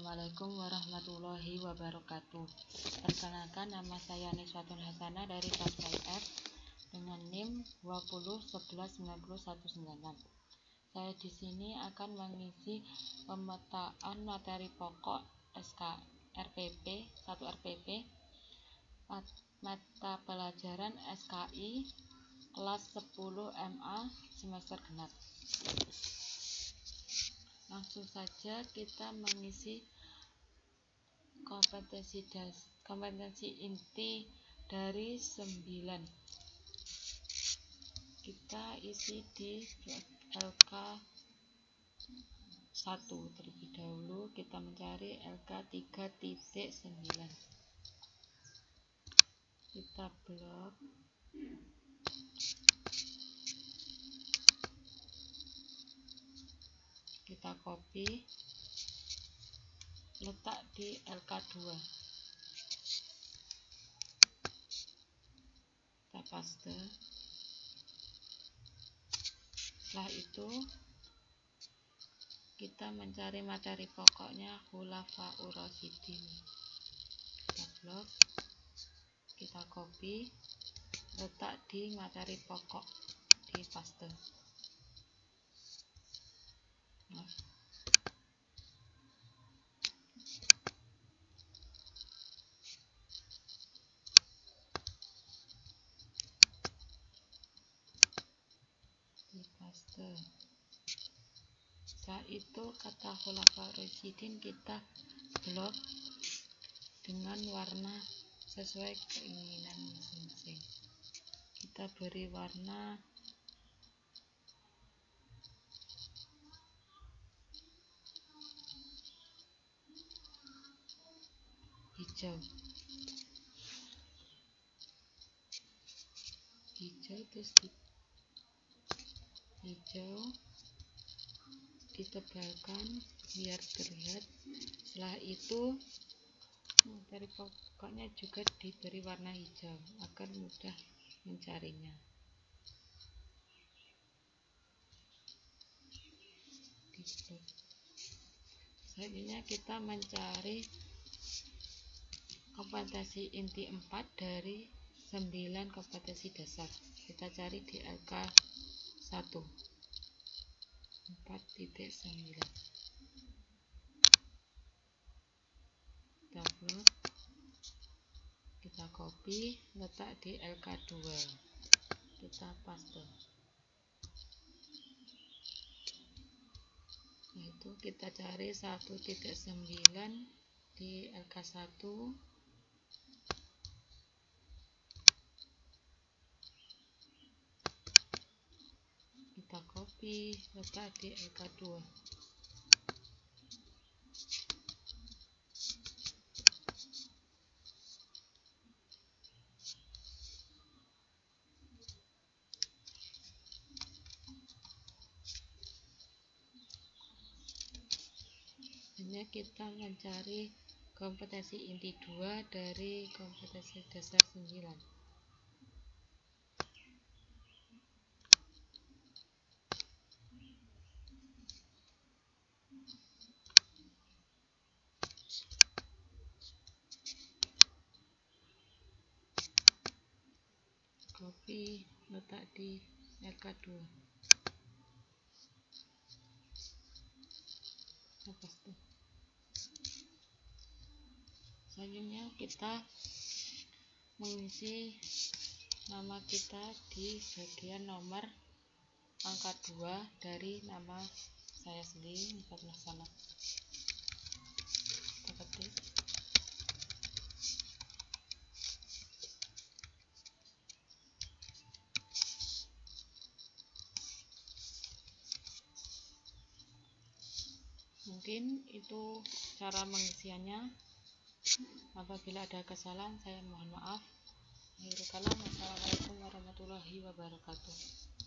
Assalamualaikum warahmatullahi wabarakatuh. Perkenalkan, nama saya Niswatul Hasanah dari kelas F dengan NIM 20111919. Saya di sini akan mengisi pemetaan materi pokok RPP 1 RPP mata pelajaran SKI kelas 10 MA semester genap. Langsung saja kita mengisi kompetensi inti dari 9. Kita isi di LK 1 terlebih dahulu. Kita mencari LK 3.9. Kita blok. Kita copy, letak di LK2. Kita paste. Setelah itu kita mencari materi pokoknya Khulafaur Rasyidin. Kita blok, kita copy, letak di materi pokok, di paste. Di paste. Setelah itu kata Khulafaur Rasyidin kita blok dengan warna sesuai keinginan masing-masing. Kita beri warna hijau, terus hijau ditebalkan biar terlihat. Setelah itu materi pokoknya juga diberi warna hijau agar mudah mencarinya. Selanjutnya kita mencari kompetensi inti 4 dari 9 kompetensi dasar. Kita cari di LK 1 4.9. Kita blok, kita copy, letak di LK2. Kita paste. Nah, itu kita cari 1.9 di LK1. Kita copy, letak di LK2. Hanya kita mencari kompetensi inti 2 dari kompetensi dasar 9. Copy, letak di LK2. Selanjutnya kita mengisi nama kita di bagian nomor angka 2 dari nama saya sendiri, Niswatul Hasanah. Kita ketik. Mungkin itu cara mengisiannya. Apabila ada kesalahan, saya mohon maaf. Akhirul kalam. Wassalamualaikum warahmatullahi wabarakatuh.